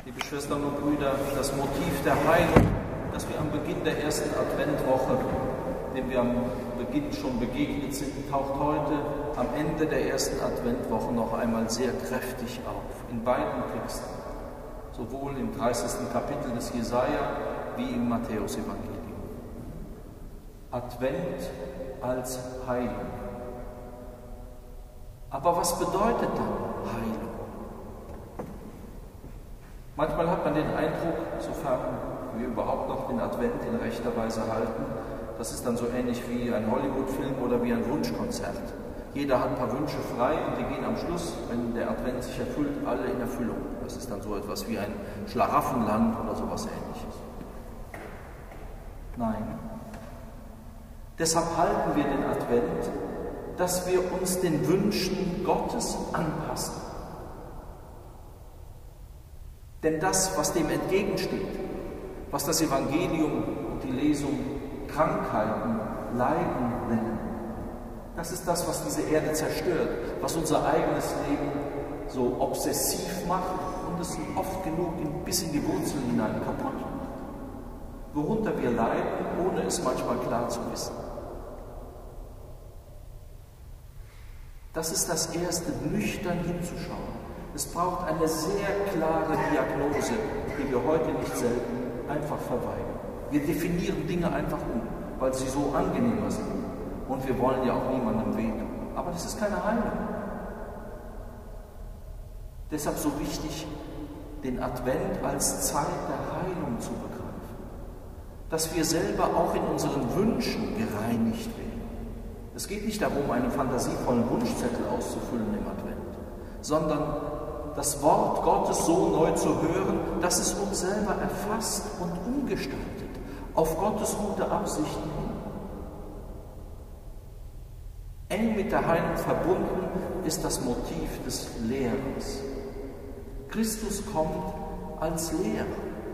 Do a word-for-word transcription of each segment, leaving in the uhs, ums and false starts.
Liebe Schwestern und Brüder, das Motiv der Heilung, das wir am Beginn der ersten Adventwoche, dem wir am Beginn schon begegnet sind, taucht heute am Ende der ersten Adventwoche noch einmal sehr kräftig auf, in beiden Texten, sowohl im dreißigsten Kapitel des Jesaja wie im Matthäusevangelium. Advent als Heilung. Aber was bedeutet dann Heilung? Manchmal hat man den Eindruck, sofern wir überhaupt noch den Advent in rechter Weise halten, das ist dann so ähnlich wie ein Hollywood-Film oder wie ein Wunschkonzert. Jeder hat ein paar Wünsche frei und die gehen am Schluss, wenn der Advent sich erfüllt, alle in Erfüllung. Das ist dann so etwas wie ein Schlaraffenland oder sowas Ähnliches. Nein. Deshalb halten wir den Advent, dass wir uns den Wünschen Gottes anpassen. Denn das, was dem entgegensteht, was das Evangelium und die Lesung Krankheiten, Leiden nennen, das ist das, was diese Erde zerstört, was unser eigenes Leben so obsessiv macht und es oft genug bis in die Wurzeln hinein kaputt macht. Worunter wir leiden, ohne es manchmal klar zu wissen. Das ist das Erste, nüchtern hinzuschauen. Es braucht eine sehr klare Diagnose, die wir heute nicht selten einfach verweigern. Wir definieren Dinge einfach um, weil sie so angenehmer sind. Und wir wollen ja auch niemandem wehtun. Aber das ist keine Heilung. Deshalb so wichtig, den Advent als Zeit der Heilung zu begreifen. Dass wir selber auch in unseren Wünschen gereinigt werden. Es geht nicht darum, einen fantasievollen Wunschzettel auszufüllen im Advent, sondern das Wort Gottes so neu zu hören, dass es uns selber erfasst und umgestaltet, auf Gottes gute Absichten hin. Eng mit der Heilung verbunden ist das Motiv des Lehrers. Christus kommt als Lehrer,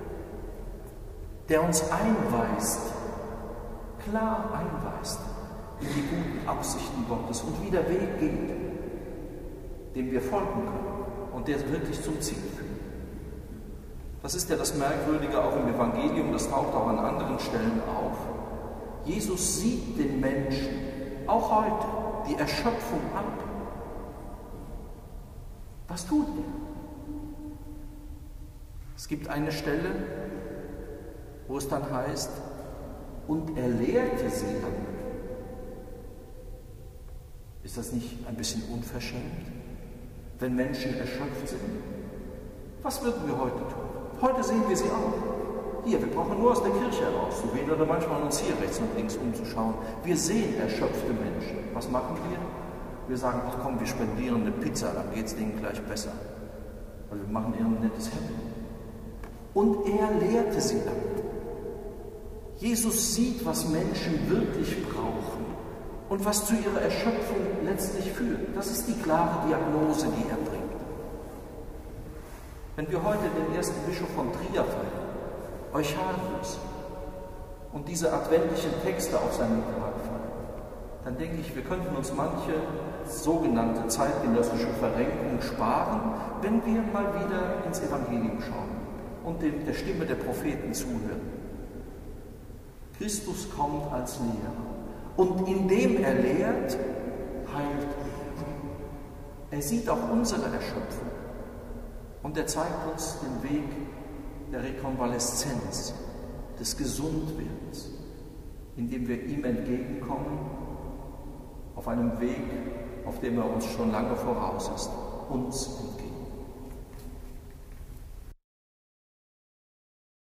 der uns einweist, klar einweist in die guten Absichten Gottes und wie der Weg geht, dem wir folgen können und der wirklich zum Ziel führt. Das ist ja das Merkwürdige auch im Evangelium, das taucht auch an anderen Stellen auf. Jesus sieht den Menschen, auch heute, die Erschöpfung ab. Was tut er? Es gibt eine Stelle, wo es dann heißt, und er lehrte sie an. Ist das nicht ein bisschen unverschämt, wenn Menschen erschöpft sind? Was würden wir heute tun? Heute sehen wir sie auch. Hier, wir brauchen nur aus der Kirche herauszugehen oder manchmal uns hier rechts und links umzuschauen. Wir sehen erschöpfte Menschen. Was machen wir? Wir sagen, ach komm, wir spendieren eine Pizza, dann geht es denen gleich besser. Weil wir machen ihnen ein nettes Happening. Und er lehrte sie dann. Jesus sieht, was Menschen wirklich brauchen und was zu ihrer Erschöpfung letztlich führt. Das ist die klare Diagnose, die er bringt. Wenn wir heute den ersten Bischof von Trier feiern, Eucharius, und diese adventlichen Texte auf seinem Tag feiern, dann denke ich, wir könnten uns manche sogenannte zeitgenössische Verrenkung sparen, wenn wir mal wieder ins Evangelium schauen und dem, der Stimme der Propheten zuhören. Christus kommt als Lehrer. Und indem er lehrt, heilt er. Er sieht auch unsere Erschöpfung. Und er zeigt uns den Weg der Rekonvaleszenz, des Gesundwerdens, indem wir ihm entgegenkommen, auf einem Weg, auf dem er uns schon lange voraus ist, uns